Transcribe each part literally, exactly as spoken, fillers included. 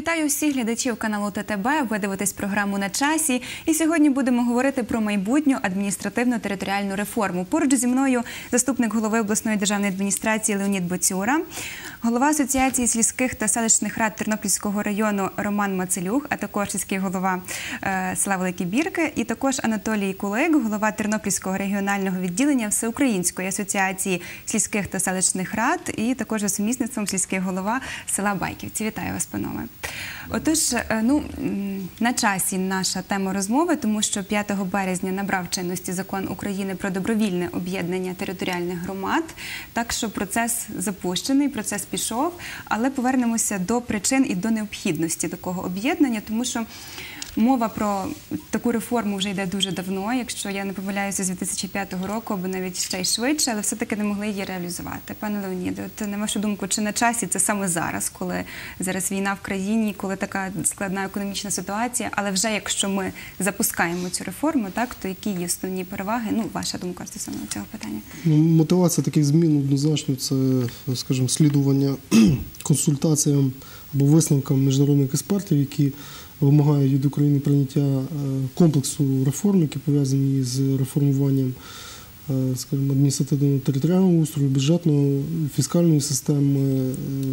Вітаю всіх глядачів каналу Т Т Б. Ви дивитесь програму «На часі». І сьогодні будемо говорити про майбутню адміністративно-територіальну реформу. Поруч зі мною заступник голови обласної державної адміністрації Леонід Боцюра, голова Асоціації сільських та селищних рад Тернопільського району Роман Мацелюк, а також сільський голова е, села Великі Бірки, і також Анатолій Кулик, голова Тернопільського регіонального відділення Всеукраїнської асоціації сільських та селищних рад, і також за сумісництвом сільський голова села Байківці. Вітаю вас, панове. Отож, ну, на часі наша тема розмови, тому що п'ятого березня набрав чинності Закон України про добровільне об'єднання територіальних громад, так що процес запущений, процес пішов, але повернемося до причин і до необхідності такого об'єднання, тому що мова про таку реформу вже йде дуже давно, якщо я не помиляюся, з дві тисячі п'ятого року, або навіть ще й швидше, але все-таки не могли її реалізувати. Пане Леоніде, от на вашу думку, чи на часі це саме зараз, коли зараз війна в країні, коли така складна економічна ситуація, але вже якщо ми запускаємо цю реформу, так, то які є основні переваги? Ну, ваша думка стосовно цього питання. Мотивація таких змін однозначно це, скажімо, слідування консультаціям або висновкам міжнародних експертів, які вимагають від України прийняття комплексу реформ, які пов'язані з реформуванням, скажімо, адміністративно-територіального устрою, бюджетної, фіскальної системи,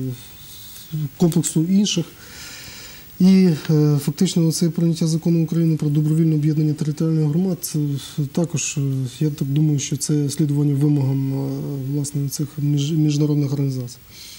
комплексу інших. І фактично це прийняття закону України про добровільне об'єднання територіальних громад, це також, я так думаю, що це слідування вимогам, власне, цих міжнародних організацій.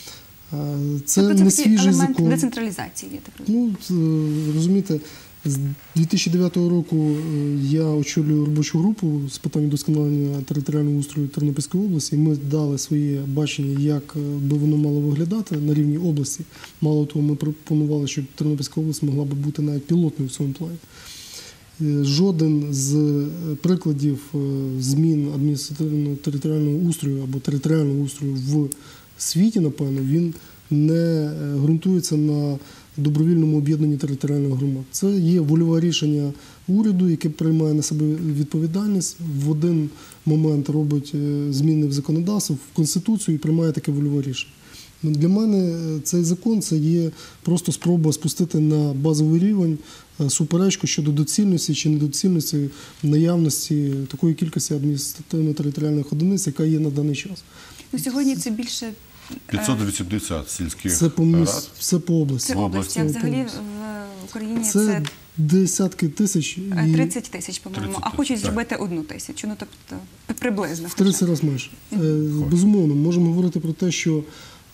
Це тобто не це свіжий елемент закон. Децентралізації, я так розумію. Ну, розумієте, з дві тисячі дев'ятого року я очолюю робочу групу з питань вдосконалення територіального устрою Тернопільської області. Ми дали своє бачення, як би воно мало виглядати на рівні області. Мало того, ми пропонували, щоб Тернопільська область могла б бути навіть пілотною в цьому плані. Жоден з прикладів змін адміністративно-територіального устрою або територіального устрою в світі, напевно, він не ґрунтується на добровільному об'єднанні територіальних громад. Це є вольове рішення уряду, яке приймає на себе відповідальність, в один момент робить зміни в законодавство, в Конституцію і приймає таке вольове рішення. Для мене цей закон – це є просто спроба спустити на базовий рівень суперечку щодо доцільності чи недоцільності наявності такої кількості адміністративно-територіальних одиниць, яка є на даний час. Ну, сьогодні це більше п'ятсот вісімдесят сільських це по, рад. Це по області. Це області, а взагалі в Україні це, це десятки тисяч. І... тридцять тисяч, по-моєму, а хочуть зробити одну тисячу, ну тобто приблизно. В тридцять разів менше. Безумовно, можемо говорити про те, що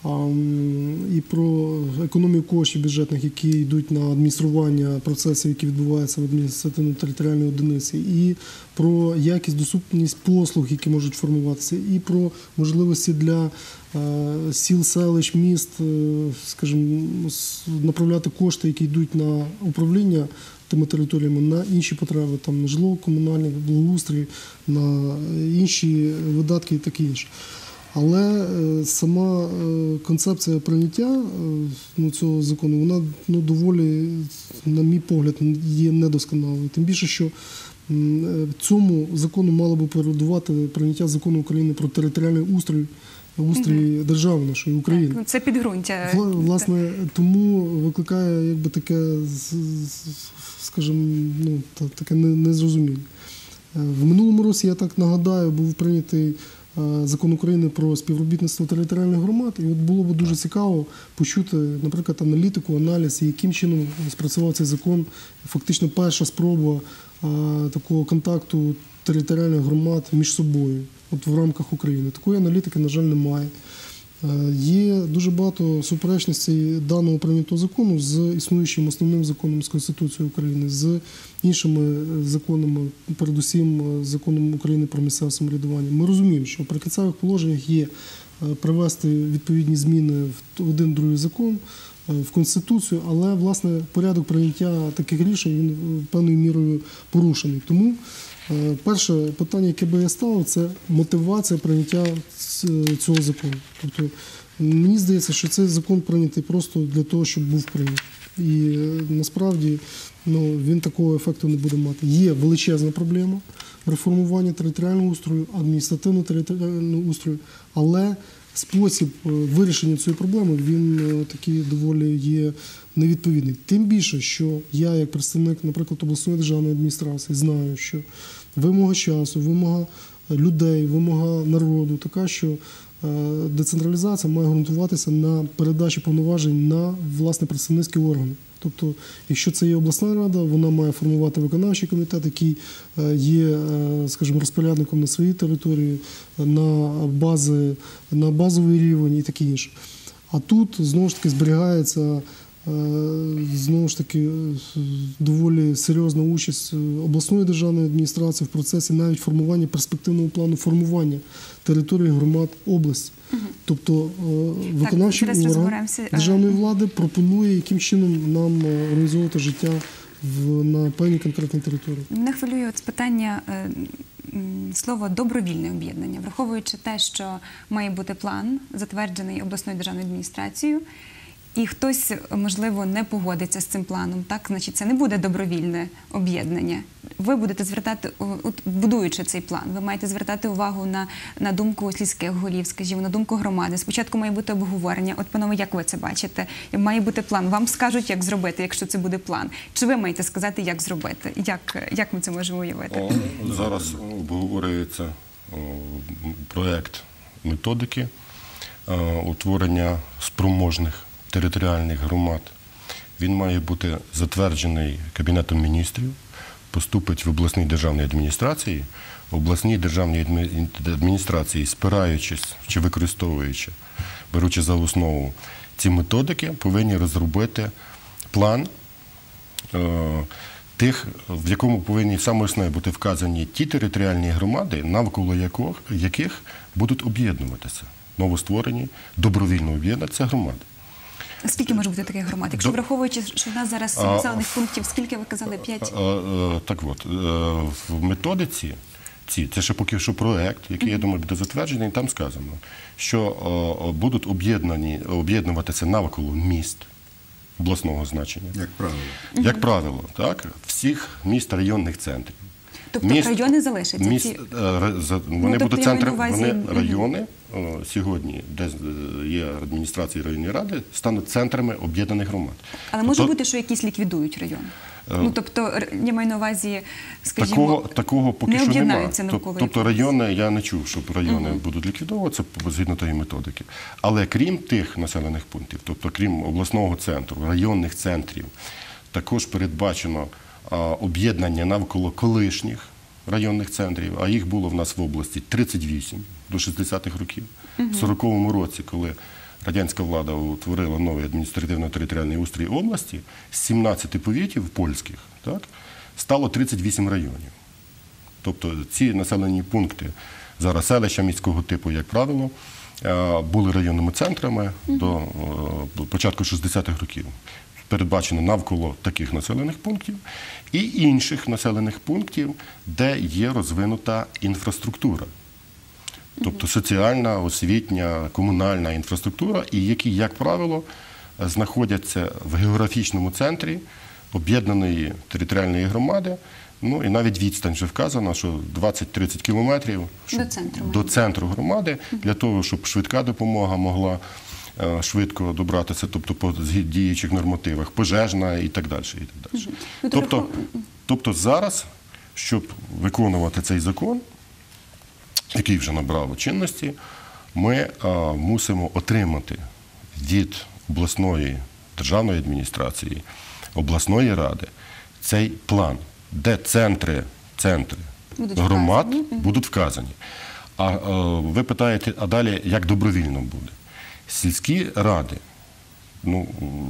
і про економію коштів бюджетних, які йдуть на адміністрування процесів, які відбуваються в адміністративно-територіальній одиниці, і про якість, доступність послуг, які можуть формуватися, і про можливості для сіл, селищ, міст, скажімо, направляти кошти, які йдуть на управління тими територіями, на інші потреби, там, на житлово-комунальний благоустрій, на інші видатки і таке інше. Але сама концепція прийняття ну, цього закону, вона ну, доволі, на мій погляд, є недосконалою. Тим більше, що цьому закону мало би передувати прийняття закону України про територіальний устрій, устрій угу. держави нашої України. Так, це підґрунтя. Власне, тому викликає якби таке, скажімо, ну, таке незрозуміння. В минулому році, я так нагадаю, був прийнятий Закон України про співробітництво територіальних громад, і от було б дуже цікаво почути, наприклад, аналітику, аналіз, яким чином спрацював цей закон. Фактично перша спроба а, такого контакту територіальних громад між собою, от в рамках України. Такої аналітики, на жаль, немає. А, є дуже багато суперечностей даного прийнятого закону з існуючим основним законом, з Конституцією України, з іншими законами, передусім законом України про місцеве самоврядування. Ми розуміємо, що в прикінцевих положеннях є привести відповідні зміни в один другий закон, в Конституцію, але, власне, порядок прийняття таких рішень він певною мірою порушений. Тому перше питання, яке би я ставив, це мотивація прийняття цього закону. Тобто, мені здається, що цей закон прийнятий просто для того, щоб був прийнятий. І насправді ну, він такого ефекту не буде мати. Є величезна проблема реформування територіального устрою, адміністративно-територіального устрою, але спосіб е, вирішення цієї проблеми, він е, такий доволі є невідповідний. Тим більше, що я, як представник, наприклад, обласної державної адміністрації, знаю, що вимога часу, вимога людей, вимога народу така, що е, децентралізація має ґрунтуватися на передачі повноважень на, власне, представницькі органи. Тобто, якщо це є обласна рада, вона має формувати виконавчий комітет, який е, є, е, скажімо, розпорядником на своїй території, на бази, на базовий рівень і таке інше. А тут, знову ж таки, зберігається е, знову ж таки доволі серйозна участь обласної державної адміністрації в процесі навіть формування перспективного плану формування території громад області. Угу. Тобто е, виконавчий так, орган державної влади пропонує, яким чином нам організовувати життя в, на певній конкретній території. Мене хвилює от питання е, слово «добровільне об'єднання», враховуючи те, що має бути план, затверджений обласною державною адміністрацією, і хтось, можливо, не погодиться з цим планом, так? Значить, це не буде добровільне об'єднання. Ви будете звертати, от, будуючи цей план, ви маєте звертати увагу на, на думку сільських голів, скажімо, на думку громади. Спочатку має бути обговорення. От, панове, як ви це бачите? Має бути план. Вам скажуть, як зробити, якщо це буде план. Чи ви маєте сказати, як зробити? Як, як ми це можемо уявити? О, зараз обговорюється о, проект методики о, утворення спроможних територіальних громад. Він має бути затверджений Кабінетом міністрів, поступить в обласній державній адміністрації. В обласній державній адміністрації, спираючись чи використовуючи, беручи за основу ці методики, повинні розробити план е, тих, в якому повинні саме основне бути вказані ті територіальні громади, навколо яких, яких будуть об'єднуватися. Новостворені, добровільно об'єднатися громади. Скільки може бути таких громад? Якщо враховуючи, що в нас зараз сім населених пунктів, скільки ви казали? П'ять? Так от, в методиці, ці, це ще поки що проект, який, я думаю, буде затверджений, там сказано, що будуть об'єднані, об'єднуватися навколо міст обласного значення. Як правило. Як правило, так, всіх міст районних центрів. Тобто міст, райони залишаться? Міст, ці... Вони ну, будуть тобто, центри, увазі... вони райони о, сьогодні, де є адміністрації районної ради, стануть центрами об'єднаних громад. Але може тобто, бути, що якісь ліквідують район? Е... Ну, тобто, я маю на увазі, скажімо, такого, такого поки не що об'єднаються немає. навколо. Тобто райони, я не чув, щоб райони uh-huh. будуть ліквідовуватися згідно тої методики. Але крім тих населених пунктів, тобто крім обласного центру, районних центрів, також передбачено а, об'єднання навколо колишніх районних центрів, а їх було в нас в області тридцять вісім до шістдесятих років. Uh-huh. В сороковому році, коли радянська влада утворила новий адміністративно-територіальний устрій області, з сімнадцяти повітів польських, так, стало тридцять вісім районів. Тобто ці населені пункти, зараз селища міського типу, як правило, були районними центрами uh-huh. до початку шістдесятих років. Передбачено навколо таких населених пунктів і інших населених пунктів, де є розвинута інфраструктура. Тобто соціальна, освітня, комунальна інфраструктура, і які, як правило, знаходяться в географічному центрі об'єднаної територіальної громади. Ну і навіть відстань вже вказано, що двадцять-тридцять кілометрів до центру, до центру громади, для того, щоб швидка допомога могла швидко добратися, тобто по діючих нормативах, пожежна і так далі. І так далі. Угу. Тобто, тобто зараз, щоб виконувати цей закон, який вже набрав чинності, ми а, мусимо отримати від обласної державної адміністрації, обласної ради цей план, де центри, центри будуть громад вказані. будуть вказані. А, а ви питаєте, а далі як добровільно буде? Сільські ради, ну,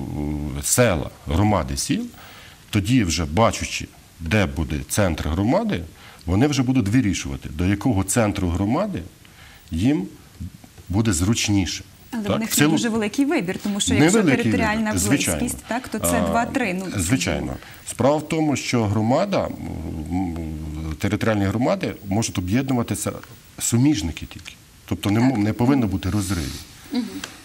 села, громади сіл, тоді вже бачучи, де буде центр громади, вони вже будуть вирішувати, до якого центру громади їм буде зручніше. Але так? в них в силу... не дуже великий вибір, тому що якщо територіальна вибір. близькість, так, то це два-три. Ну, звичайно. Справа в тому, що громада, територіальні громади можуть об'єднуватися суміжники тільки. Тобто не, не повинно бути розривів. Угу.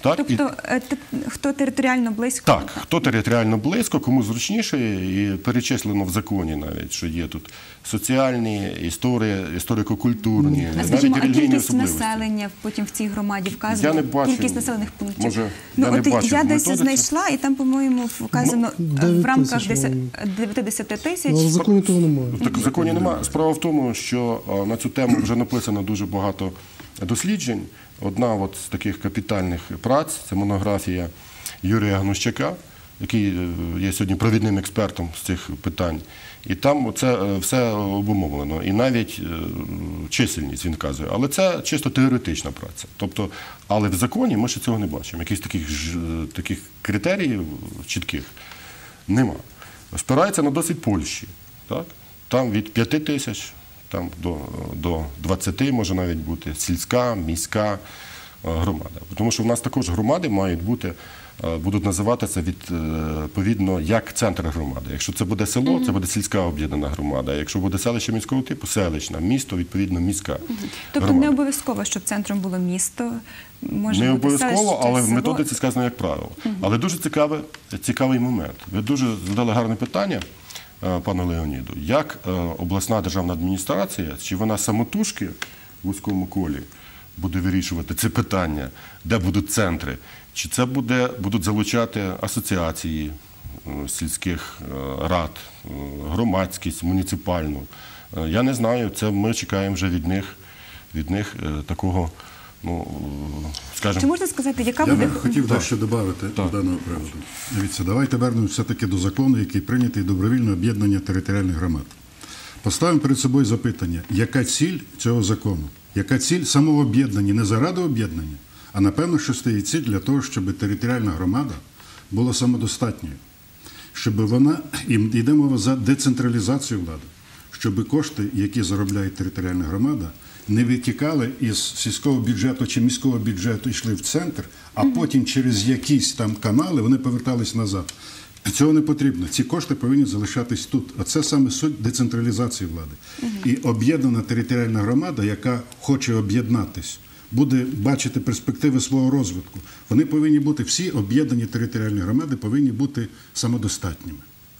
Так? І- Тобто, е, те- хто територіально близько? Так, хто територіально близько, кому зручніше, і перечислено в законі навіть, що є тут соціальні, історія, історико-культурні, А навіть скажімо, а релігійні кількість особливості. населення потім в цій громаді вказано? Я не бачу. Кількість населених пунктів? Може, ну, я не от бачу я в десь методиці. знайшла, і там, по-моєму, вказано Ну, е, дев'ять в рамках тисяч, деся- ну. дев'яти тисяч. Але в законі того немає. Так в законі немає. Справа в тому, що а, на цю тему вже написано дуже багато досліджень. Одна от з таких капітальних праць – це монографія Юрія Гнущака, який е, є сьогодні провідним експертом з цих питань. І там це е, все обумовлено. І навіть е, чисельність він вказує. Але це чисто теоретична праця. Тобто, але в законі ми ще цього не бачимо. Якихось таких, ж- таких критеріїв чітких нема. Спирається на досвід Польщі. Так? Там від п'яти тисяч там, до, до двадцяти може навіть бути сільська, міська е, громада. Тому що в нас також громади мають бути, е, будуть називатися відповідно як центр громади. Якщо це буде село, це буде сільська об'єднана громада. Якщо буде селище міського типу, селищна. Місто, відповідно, міська Тобто громада. не обов'язково, щоб центром було місто. Може Не бути обов'язково, селище, але в село. методиці сказано як правило. Але дуже цікавий, цікавий момент. Ви дуже задали гарне питання, е, пану Леоніду. Як е, обласна державна адміністрація, чи вона самотужки в вузькому колі буде вирішувати це питання, де будуть центри, чи це буде, будуть залучати асоціації е, сільських е, рад, е, громадськість, муніципальну. Е, Я не знаю, це ми чекаємо вже від них, від них е, такого, ну, е, скажімо, Чи можна сказати, яка Я буде... би хотів дещо додати до даного приводу. Дивіться, давайте вернемося все-таки до закону, який прийнятий добровільне об'єднання територіальних громад. Поставимо перед собою запитання, яка ціль цього закону? Яка ціль самого об'єднання? Не заради об'єднання, а напевно, що стоїть ціль для того, щоб територіальна громада була самодостатньою. Щоб вона, і йде мова за децентралізацію влади, щоб кошти, які заробляє територіальна громада, не витікали із сільського бюджету чи міського бюджету, йшли в центр, а потім через якісь там канали вони повертались назад. Цього не потрібно. Ці кошти повинні залишатись тут. А це саме суть децентралізації влади. І об'єднана територіальна громада, яка хоче об'єднатись, буде бачити перспективи свого розвитку. Вони повинні бути, всі об'єднані територіальні громади повинні бути самодостатніми.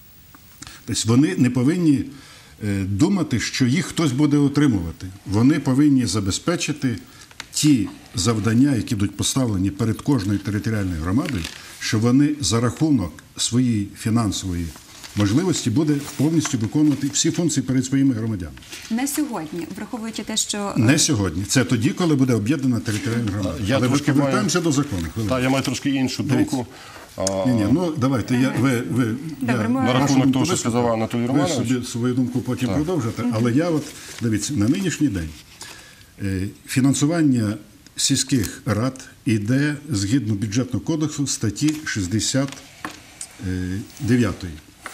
Тобто вони не повинні е, думати, що їх хтось буде отримувати. Вони повинні забезпечити ті завдання, які будуть поставлені перед кожною територіальною громадою, що вони за рахунок своєї фінансової можливості буде повністю виконувати всі функції перед своїми громадянами. На сьогодні, враховуючи те, що... Не сьогодні. Це тоді, коли буде об'єднана територіальна громада. Я Але ми трошки повертаємося до закону. Так, я маю трошки іншу думку. А, Ні, ні, ну давайте, я, ви, ви, Добре, я, ми- На вашу рахунок думку того, що вислухав. сказав Анатолій Ви Романович. собі свою думку потім продовжите, але я от, дивіться, на нинішній день е, фінансування сільських рад іде згідно бюджетного кодексу статті шістдесят дев'ять.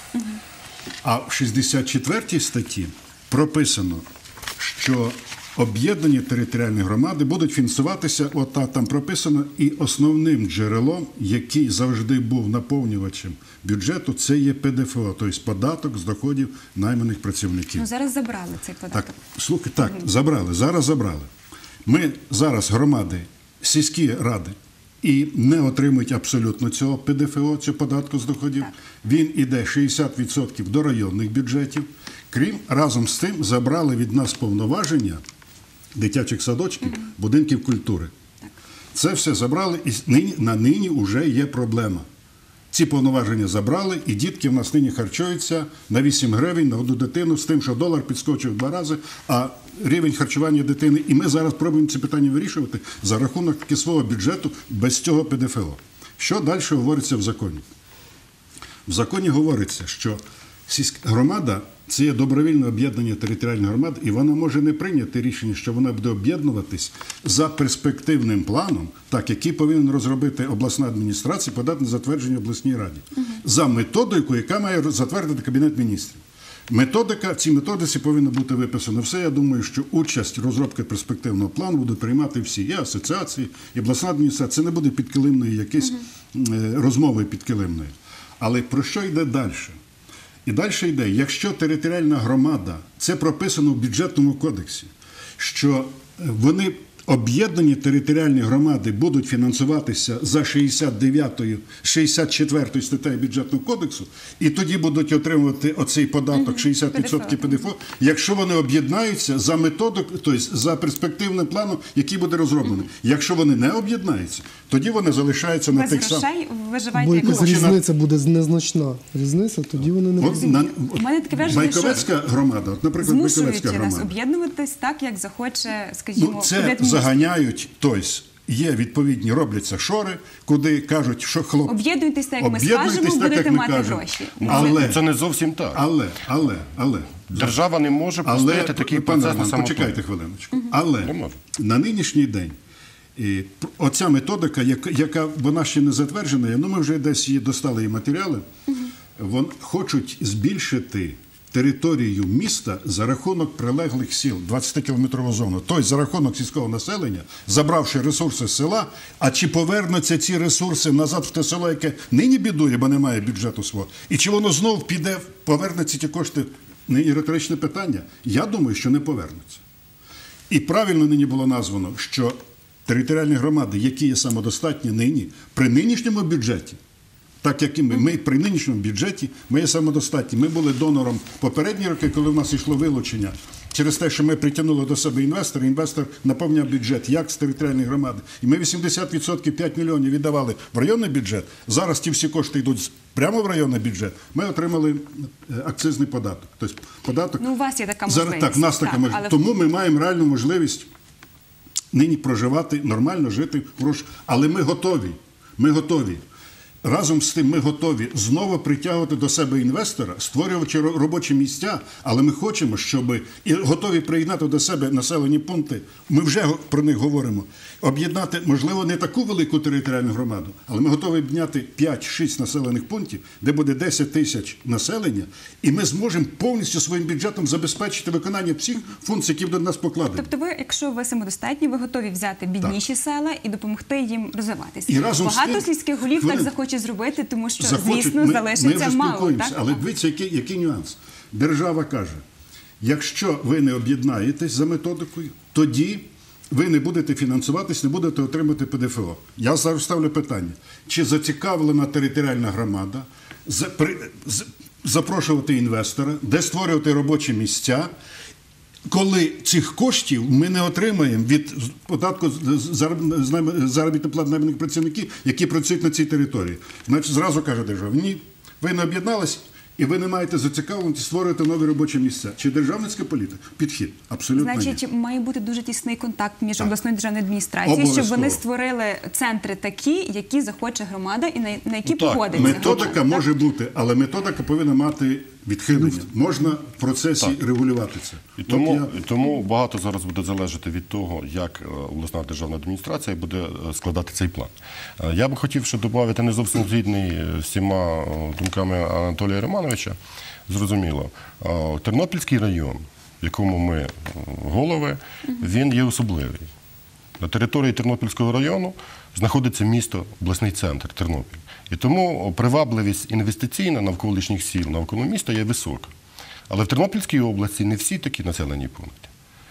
А в шістдесят четвертій статті прописано, що об'єднані територіальні громади будуть фінансуватися, от та- там прописано, і основним джерелом, який завжди був наповнювачем бюджету, це є Пе Де Фе О, тобто податок з доходів найманих працівників. Ну, зараз забрали цей податок. Так, слухай, так, забрали, зараз забрали. Ми зараз громади, сільські ради, і не отримують абсолютно цього Пе Де Фе О, цього податку з доходів. Він іде шістдесят відсотків до районних бюджетів. Крім, разом з тим, забрали від нас повноваження дитячих садочків, будинків культури. Це все забрали, і нині, на нині вже є проблема. Ці повноваження забрали, і дітки в нас нині харчуються на вісім гривень на одну дитину, з тим, що долар підскочив в два рази, а рівень харчування дитини. І ми зараз пробуємо ці питання вирішувати за рахунок таки свого бюджету без цього Пе Де Фе О. Що далі говориться в законі? В законі говориться, що сільська громада – це є добровільне об'єднання територіальних громад, і вона може не прийняти рішення, що вона буде об'єднуватись за перспективним планом, так, який повинен розробити обласна адміністрація, подати на затвердження обласній раді, угу. за методикою, яка має затвердити Кабінет міністрів. Методика, в цій методиці повинно бути виписано все. Я думаю, що участь в розробці перспективного плану будуть приймати всі, і асоціації, і обласна адміністрація. Це не буде підкилимної якісь угу. розмови підкилимної. Але про що йде далі? І далі йде, якщо територіальна громада, це прописано в бюджетному кодексі, що вони об'єднані територіальні громади будуть фінансуватися за шістдесят дев'ятою, шістдесят четвертою статтею бюджетного кодексу, і тоді будуть отримувати оцей податок шістдесят відсотків ПДФО, якщо вони об'єднаються за методик, тобто за перспективним планом, який буде розроблений. Якщо вони не об'єднаються, тоді вони залишаються на Без тих самих. грошей Бо виживаєте як якась можете. різниця буде незначна. Різниця, тоді вони не От будуть. на- У мене таке враження, Байковецька громада, от, наприклад, Змушують Байковецька нас громада. об'єднуватись так, як захоче, скажімо, Ну, це Кабінет Міністрів. заганяють, тобто є відповідні, робляться шори, куди кажуть, що хлоп... Об'єднуйтесь так, як ми об'єднуйтесь скажемо, так, будете як ми мати кажемо. гроші. Але, Це не зовсім так. але, але, але, Держава не може але, пустити такий пане процес на Роман, самотужки. почекайте хвилиночку. Але Не можу. на нинішній день і оця методика, яка, яка вона ще не затверджена, ну ми вже десь її достали, її матеріали, вон, хочуть збільшити територію міста за рахунок прилеглих сіл, двадцятикілометрову зону, тобто за рахунок сільського населення, забравши ресурси з села, а чи повернуться ці ресурси назад в те село, яке нині бідує, бо немає бюджету свого, і чи воно знов піде, повернеться ті кошти, нині риторичне питання, я думаю, що не повернуться. І правильно нині було названо, що територіальні громади, які є самодостатні нині, при нинішньому бюджеті, так як і ми, ми при нинішньому бюджеті, ми є самодостатні. Ми були донором попередні роки, коли в нас йшло вилучення. Через те, що ми притягнули до себе інвестора, інвестор наповняв бюджет, як з територіальної громади. І ми вісімдесят відсотків, п'ять мільйонів віддавали в районний бюджет. Зараз ті всі кошти йдуть прямо в районний бюджет. Ми отримали акцизний податок. Тобто податок... Ну, у вас є така Зараз, можливість. так, в нас така Так, можливість. але- Тому ми маємо реальну можливість нині проживати, нормально жити в гроші. Але ми готові. Ми готові. Разом з тим ми готові знову притягувати до себе інвестора, створювати робочі місця, але ми хочемо, щоб і готові приєднати до себе населені пункти. Ми вже про них говоримо. Об'єднати, можливо, не таку велику територіальну громаду, але ми готові об'єднати п'ять-шість населених пунктів, де буде десять тисяч населення, і ми зможемо повністю своїм бюджетом забезпечити виконання всіх функцій, які до нас покладені. Тобто ви, якщо ви самодостатні, ви готові взяти бідніші села і допомогти їм розвиватися. І разом з Багато тим- сільських голів Хвилин. так захоче зробити, тому що, Захочуть, звісно, ми, ми залишиться вже мало. спілкуємося, Так? але дивіться, який, який нюанс. Держава каже, якщо ви не об'єднаєтесь за методикою, тоді ви не будете фінансуватись, не будете отримати ПДФО. Я зараз ставлю питання, чи зацікавлена територіальна громада за, при, з, запрошувати інвестора, де створювати робочі місця, коли цих коштів ми не отримаємо від податку заробітної плати найманих працівників, які працюють на цій території. Значить, зразу каже держава, ні, ви не об'єднались, і ви не маєте зацікавленості створювати нові робочі місця. Чи державницька політика? Підхід. Абсолютно ні. Значить, має бути дуже тісний контакт між обласною державною адміністрацією, щоб Обов'язково. вони створили центри такі, які захоче громада і на, на які Ну, так, погодиться. Методика Так? може бути, але методика повинна мати відхилення. Можна в процесі регулювати це. І От тому, я- і тому багато зараз буде залежати від того, як е, обласна державна адміністрація буде е, складати цей план. Е, Я би хотів ще додати, не зовсім згідний е, з всіма е, думками Анатолія Романовича. Зрозуміло, Е, Тернопільський район, в якому ми е, голови, він є особливий. На території Тернопільського району знаходиться місто, обласний центр Тернопіль. І тому привабливість інвестиційна навколишніх сіл, навколо міста є висока. Але в Тернопільській області не всі такі населені пункти.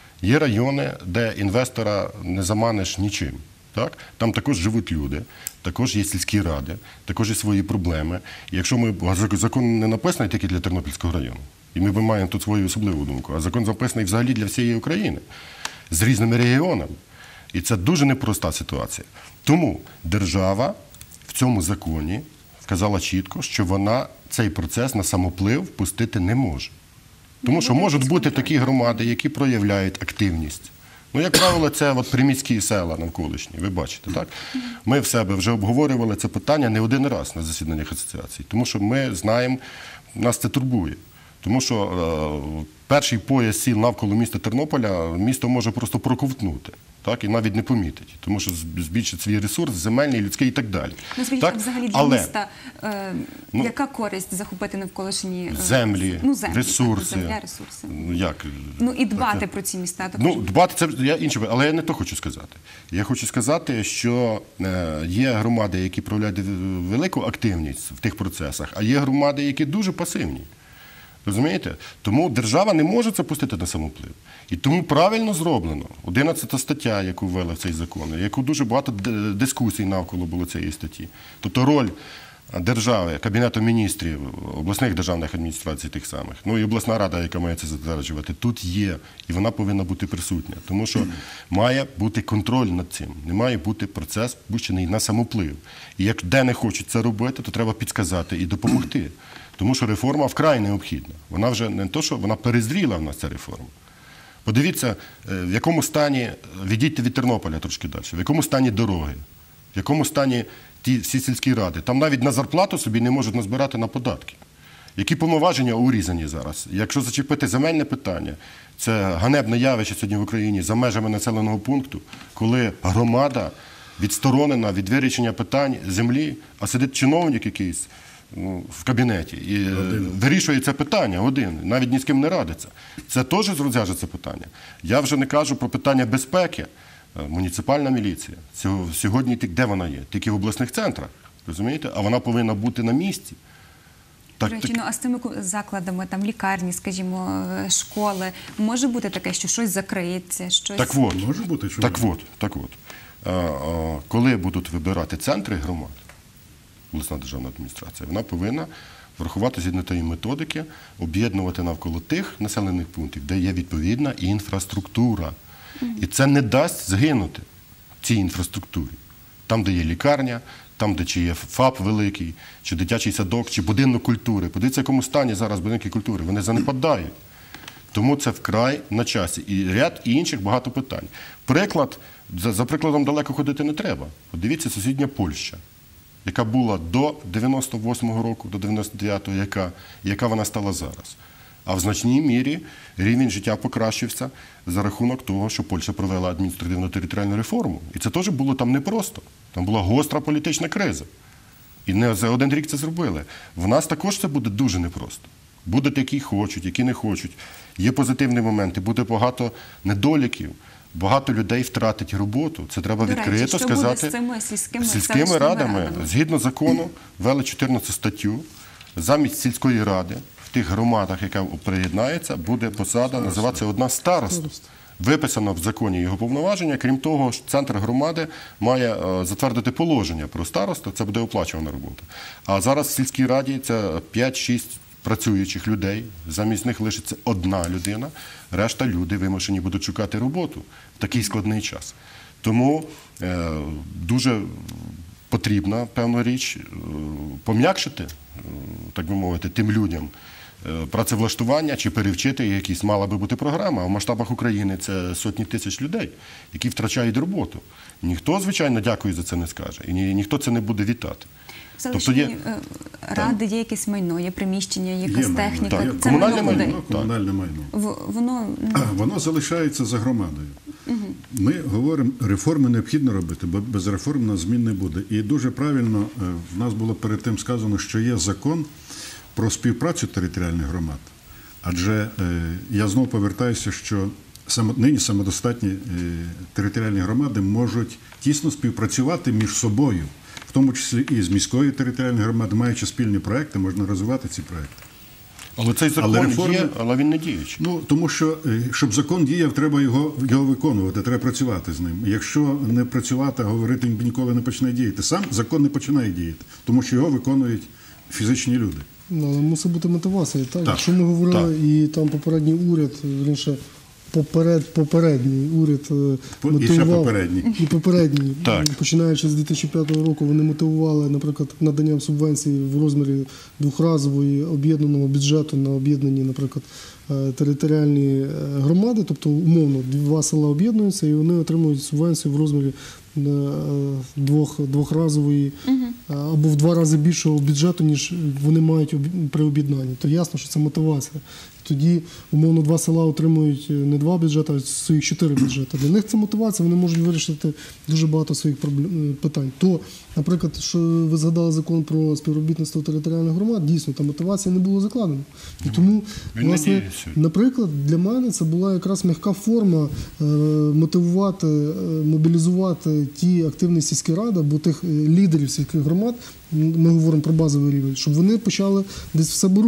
Є райони, де інвестора не заманиш нічим. Так? Там також живуть люди, також є сільські ради, також є свої проблеми. І якщо ми, закон не написаний тільки для Тернопільського району, і ми маємо тут свою особливу думку, а закон записаний взагалі для всієї України, з різними регіонами. І це дуже непроста ситуація. Тому держава в цьому законі вказала чітко, що вона цей процес на самоплив пустити не може. Тому що можуть бути такі громади, які проявляють активність. Ну, як правило, це от приміські села навколишні, ви бачите, так? Ми в себе вже обговорювали це питання не один раз на засіданнях асоціації, тому що ми знаємо, нас це турбує. Тому що е, перший пояс сіл навколо міста Тернополя місто може просто проковтнути, так, і навіть не помітить, тому що збільшить свій ресурс, земельний, людський і так далі. Ну, скажіть, так? а взагалі для Але міста е, ну, яка користь захопити навколишні е, землі, ну, землі ресурси, Так, земля, ресурси. ну, як? Ну і дбати Таке. про ці міста. також. Ну, дбати це я інше, але я не то хочу сказати. Я хочу сказати, що е, є громади, які проявляють велику активність в тих процесах, а є громади, які дуже пасивні. Розумієте? Тому держава не може це пустити на самоплив. І тому правильно зроблено одинадцята стаття, яку ввели в цей закон, яку дуже багато дискусій навколо було цієї статті. Тобто роль держави, Кабінету міністрів, обласних державних адміністрацій тих самих, ну і обласна рада, яка має це затверджувати, тут є, і вона повинна бути присутня. Тому що має бути контроль над цим, не має бути процес пущений на самоплив. І як де не хочуть це робити, то треба підказати і допомогти. Тому що реформа вкрай необхідна. Вона вже не то, що вона перезріла в нас, ця реформа. Подивіться, в якому стані, відійдьте від Тернополя трошки далі, в якому стані дороги, в якому стані ті всі сільські ради. Там навіть на зарплату собі не можуть назбирати на податки. Які повноваження урізані зараз? Якщо зачепити земельне питання, це ганебне явище сьогодні в Україні за межами населеного пункту, коли громада відсторонена від вирішення питань землі, а сидить чиновник якийсь, ну, в кабінеті і один. Вирішує це питання один, навіть ні з ким не радиться. Це теж розв'яже це питання. Я вже не кажу про питання безпеки. Муніципальна міліція. Сьогодні де вона є? Тільки в обласних центрах, розумієте? А вона повинна бути на місці. Так, речі, так... ну, а з цими закладами, там лікарні, скажімо, школи, може бути таке, що щось закриється? Щось... Так от, може бути, що так от, так от. А, а, коли будуть вибирати центри громад, обласна державна адміністрація, вона повинна врахувати згідно тієї методики, об'єднувати навколо тих населених пунктів, де є відповідна інфраструктура. І це не дасть згинути цій інфраструктурі. Там, де є лікарня, там, де чи є ФАП великий, чи дитячий садок, чи будинок культури. Подивіться, в якому стані зараз будинки культури. Вони занепадають. Тому це вкрай на часі. І ряд інших багато питань. Приклад, за, за прикладом далеко ходити не треба. Подивіться, сусідня Польща, яка була до дев'яносто восьмого року, до дев'яносто дев'ятого, яка, яка вона стала зараз. А в значній мірі рівень життя покращився за рахунок того, що Польща провела адміністративно-територіальну реформу. І це теж було там непросто. Там була гостра політична криза. І не за один рік це зробили. В нас також це буде дуже непросто. Будуть, які хочуть, які не хочуть. Є позитивні моменти, буде багато недоліків. Багато людей втратить роботу. Це треба До відкрито речі, що сказати. Буде з цими сільськими, сільськими радами, радами. Згідно закону, ввели чотирнадцяту статтю. Замість сільської ради в тих громадах, яка приєднається, буде посада, називатися одна староста. Виписано в законі його повноваження. Крім того, центр громади має затвердити положення про старосту, це буде оплачувана робота. А зараз в сільській раді це п'ять-шість працюючих людей, замість них лишиться одна людина, решта люди вимушені будуть шукати роботу в такий складний час. Тому е, дуже потрібна, певна річ, пом'якшити, так би мовити, тим людям працевлаштування чи перевчити якісь, мала би бути програма. А в масштабах України це сотні тисяч людей, які втрачають роботу. Ніхто, звичайно, дякую за це не скаже. І ні, ніхто це не буде вітати. В селищній тобто є... ради є якесь майно, є приміщення, якась є техніка. Майно. Це комунальне майно, майно. Комунальне майно. В, воно... воно залишається за громадою. Угу. Ми говоримо, реформи необхідно робити, бо без реформ нас змін не буде. І дуже правильно в нас було перед тим сказано, що є закон про співпрацю територіальних громад. Адже я знову повертаюся, що нині самодостатні територіальні громади можуть тісно співпрацювати між собою, в тому числі і з міською територіальною громадою, маючи спільні проекти, можна розвивати ці проекти. Але цей закон але реформи, є, але він не діючий. Ну, тому що, щоб закон діяв, треба його, його виконувати, треба працювати з ним. Якщо не працювати, а говорити, він ніколи не почне діяти. Сам закон не починає діяти, тому що його виконують фізичні люди. Ну, але мусить бути мотивація. Так? Так. Якщо ми говорили, так. і там попередній уряд, вірніше, поперед, попередній уряд мотивував, і ще попередній. І попередній, так. починаючи з дві тисячі п'ятого року, вони мотивували, наприклад, наданням субвенцій в розмірі двохразової об'єднаного бюджету на об'єднані, наприклад, територіальні громади, тобто умовно два села об'єднуються і вони отримують субвенцію в розмірі двох, двохразової угу. або в два рази більшого бюджету, ніж вони мають при об'єднанні. То ясно, що це мотивація. Тоді, умовно, два села отримують не два бюджети, а своїх чотири бюджети. Для них це мотивація, вони можуть вирішити дуже багато своїх проблем, питань. То, наприклад, що ви згадали закон про співробітництво територіальних громад, дійсно, там мотивація не було закладена. І тому, власне, наприклад, для мене це була якраз м'яка форма е, мотивувати, е, мобілізувати ті активні сільські ради, або тих лідерів сільських громад, ми говоримо про базовий рівень, щоб вони почали десь в себе рух.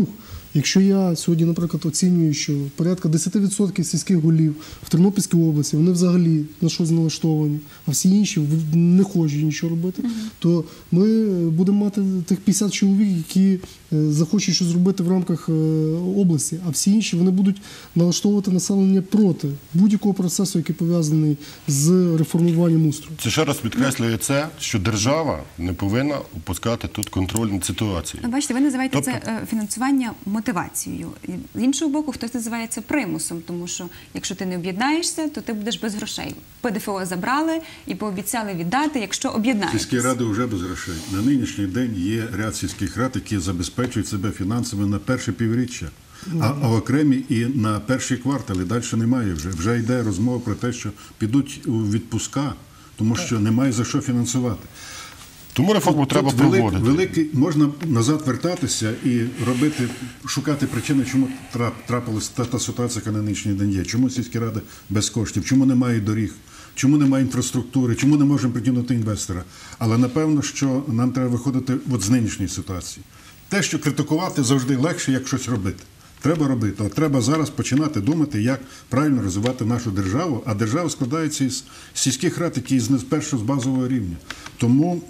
Якщо я сьогодні, наприклад, оцінюю, що порядка десять відсотків сільських голів в Тернопільській області, вони взагалі на щось налаштовані, а всі інші не хочуть нічого робити, угу. то ми будемо мати тих п'ятдесят чоловік, які захочуть щось зробити в рамках області, а всі інші вони будуть налаштовувати населення проти будь-якого процесу, який пов'язаний з реформуванням устрою. Це ще раз підкреслює це, що держава не повинна опускати тут контроль над ситуацією. Бачите, ви називаєте тобто... це фінансування мотивацією. З іншого боку, хтось називає це примусом, тому що якщо ти не об'єднаєшся, то ти будеш без грошей. ПДФО забрали і пообіцяли віддати, якщо об'єднаєшся. Сільські ради вже без грошей. На нинішній день є ряд сільських рад, які забезпечують себе фінансово на перше півріччя. А, а окремі і на перший квартал, і далі немає вже. Вже йде розмова про те, що підуть у відпуска, тому що немає за що фінансувати. Тому реформу Тут треба велик, проводити. Великий, можна назад вертатися і робити, шукати причини, чому трап, трапилась та, та ситуація, яка на нинішній день є. Чому сільські ради без коштів, чому немає доріг, чому немає інфраструктури, чому не можемо притягнути інвестора. Але напевно, що нам треба виходити от з нинішньої ситуації. Те, що критикувати завжди легше, як щось робити. Треба робити. От треба зараз починати думати, як правильно розвивати нашу державу. А держава складається із сільських рад, які з першого з базового рівня. Тому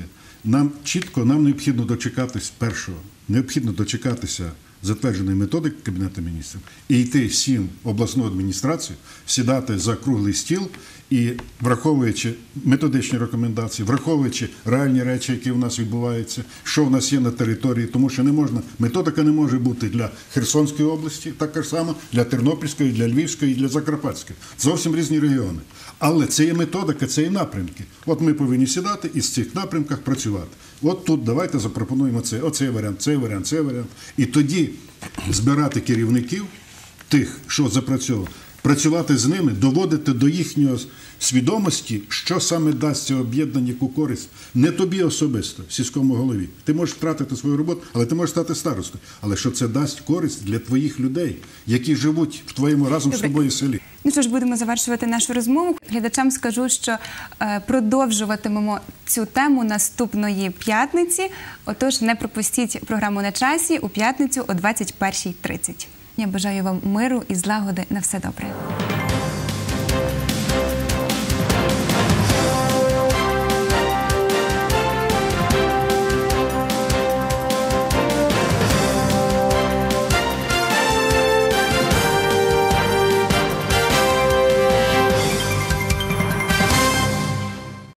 нам чітко, нам необхідно дочекатись першого, необхідно дочекатися затвердженої методики Кабінету міністрів і йти всім обласну адміністрацію, сідати за круглий стіл і, враховуючи методичні рекомендації, враховуючи реальні речі, які в нас відбуваються, що в нас є на території, тому що не можна, методика не може бути для Херсонської області, так само для Тернопільської, для Львівської і для Закарпатської. Зовсім різні регіони. Але це є методика, це є напрямки. От ми повинні сідати і з цих напрямках працювати. От тут давайте запропонуємо це, оцей варіант, цей варіант, цей варіант. І тоді збирати керівників, тих, що запрацьовували, працювати з ними, доводити до їхньої свідомості, що саме дасть це об'єднання, яку користь. Не тобі особисто, сільському голові. Ти можеш втратити свою роботу, але ти можеш стати старостою. Але що це дасть користь для твоїх людей, які живуть в твоєму разом Добре. з тобою селі. Ну що ж, будемо завершувати нашу розмову. Глядачам скажу, що е, продовжуватимемо цю тему наступної п'ятниці. Отож, не пропустіть програму «На часі» у п'ятницю о двадцять першій тридцять. Я бажаю вам миру і злагоди. На все добре.